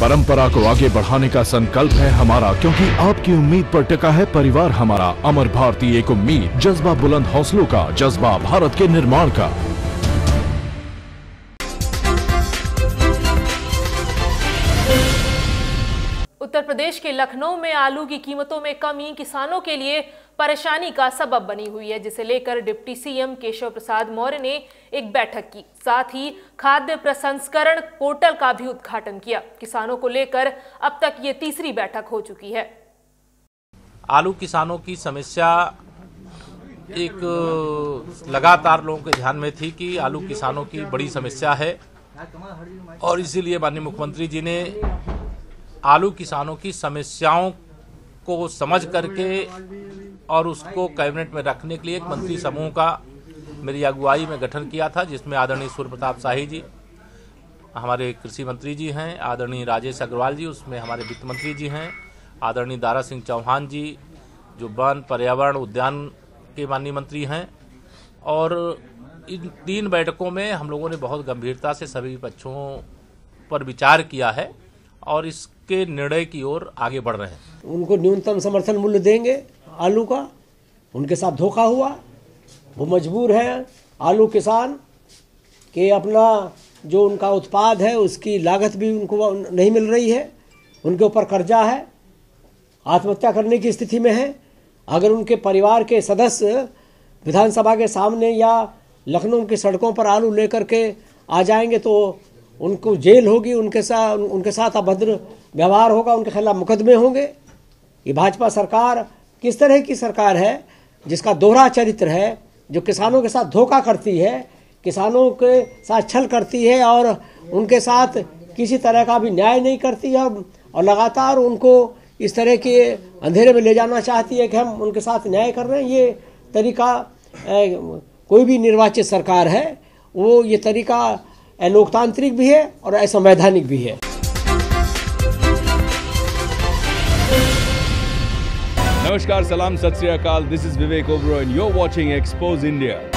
परंपरा को आगे बढ़ाने का संकल्प है हमारा, क्योंकि आपकी उम्मीद पर टिका है परिवार हमारा। अमर भारती एक उम्मीद, जज्बा बुलंद हौसलों का, जज्बा भारत के निर्माण का। उत्तर प्रदेश के लखनऊ में आलू की कीमतों में कमी किसानों के लिए परेशानी का सबब बनी हुई है, जिसे लेकर डिप्टी सीएम केशव प्रसाद मौर्य ने एक बैठक की। साथ ही खाद्य प्रसंस्करण पोर्टल का भी उद्घाटन किया। किसानों को लेकर अब तक ये तीसरी बैठक हो चुकी है। आलू किसानों की समस्या एक लगातार लोगों के ध्यान में थी कि आलू किसानों की बड़ी समस्या है, और इसीलिए माननीय मुख्यमंत्री जी ने आलू किसानों की समस्याओं को समझ करके और उसको कैबिनेट में रखने के लिए एक मंत्री समूह का मेरी अगुवाई में गठन किया था, जिसमें आदरणीय सूर्य प्रताप शाही जी हमारे कृषि मंत्री जी हैं, आदरणीय राजेश अग्रवाल जी उसमें हमारे वित्त मंत्री जी हैं, आदरणीय दारा सिंह चौहान जी जो वन पर्यावरण उद्यान के माननीय मंत्री हैं। और इन 3 बैठकों में हम लोगों ने बहुत गंभीरता से सभी पक्षों पर विचार किया है और इसके निर्णय की ओर आगे बढ़ रहे हैं। उनको न्यूनतम समर्थन मूल्य देंगे आलू का, उनके साथ धोखा हुआ, वो मजबूर हैं आलू किसान के अपना जो उनका उत्पाद है उसकी लागत भी उनको नहीं मिल रही है, उनके ऊपर कर्जा है, आत्महत्या करने की स्थिति में है। अगर उनके परिवार के सदस्य विधानसभा के सामने या लखनऊ की सड़कों पर आलू लेकर के आ जाएंगे तो उनको जेल होगी, उनके साथ अभद्र व्यवहार होगा, उनके खिलाफ मुकदमे होंगे। ये भाजपा सरकार किस तरह की सरकार है जिसका दोहरा चरित्र है, जो किसानों के साथ धोखा करती है, किसानों के साथ छल करती है और उनके साथ किसी तरह का भी न्याय नहीं करती है और लगातार उनको इस तरह के अंधेरे में ले जाना चाहती है कि हम उनके साथ न्याय कर रहे हैं। ये तरीका कोई भी निर्वाचित सरकार है वो ये तरीका लोकतांत्रिक भी है और असंवैधानिक भी है। नमस्कार, सलाम, सत श्री अकाल। This is Vivek Oberoi and you are watching expose India.